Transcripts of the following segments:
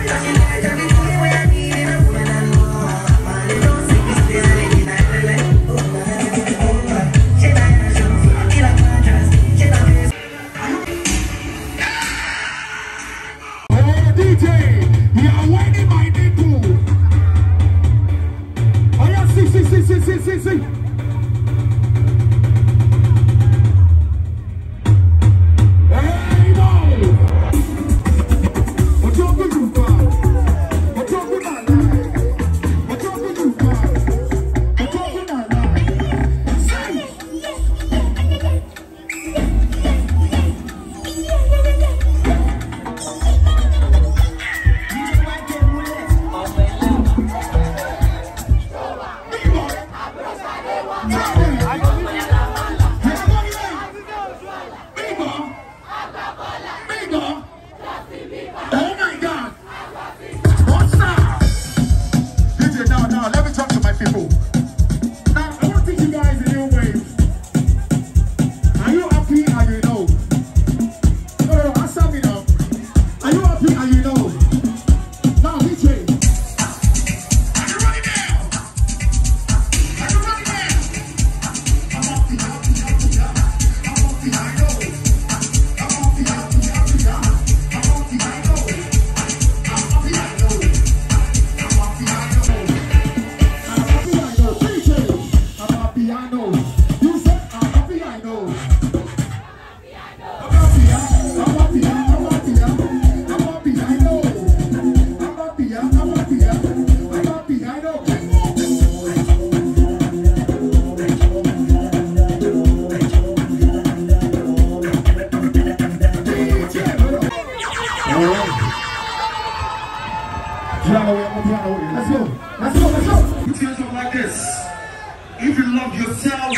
If you love yourself,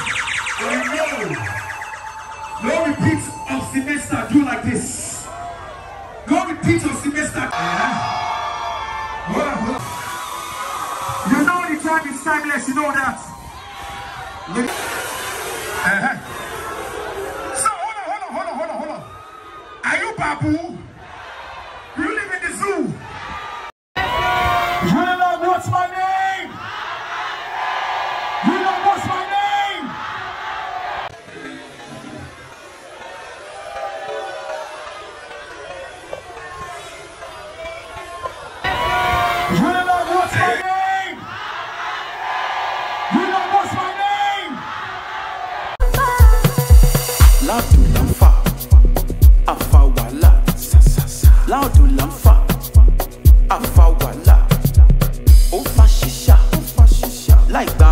I know. No repeat of semester, do like this. No repeat of semester. You know the time is timeless, you know that. So hold on. Are you Babu? You live in the zoo. Unilag, what's my name? Unilag, what's my name? Unilag, what's my name? Unilag, what's my name? Laudu lamfa, afawala. Laudu lamfa, afawala. Ofa shisha, like that.